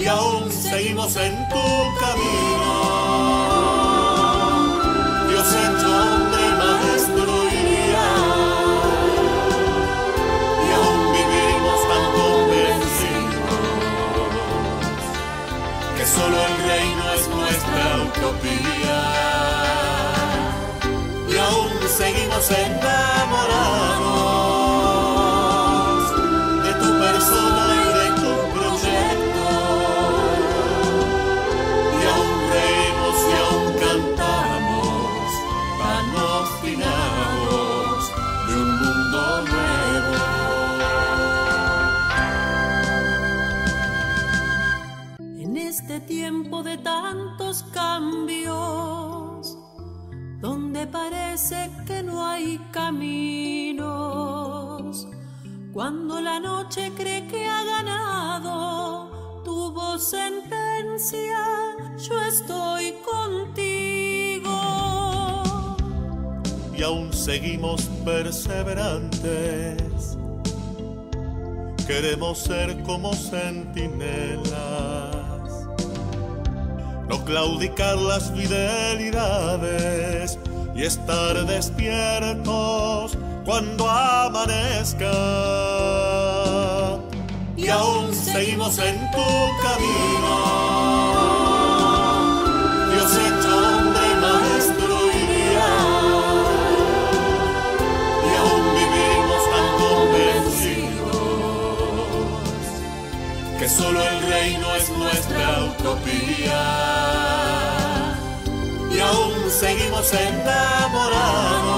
y aún seguimos en tu camino. Dios hecho hombre, maestro y guía, y aún vivimos tan convencidos que solo el reino es nuestra utopía, y aún seguimos enamorados de tu persona y de tu proyecto, y aún reímos y aún cantamos tan obstinados de un mundo nuevo. En este tiempo de tantos cambios, donde parece que no hay caminos, cuando la noche cree que ha ganado, tuvo sentencia, yo estoy contigo. Y aún seguimos perseverantes, queremos ser como centinelas, no claudicar las fidelidades y estar despiertos cuando amanezca. Y aún seguimos en tu camino, Dios hecho hombre, maestro y guía, y aún vivimos tan convencidos que solo el reino es nuestra utopía, y aún seguimos enamorados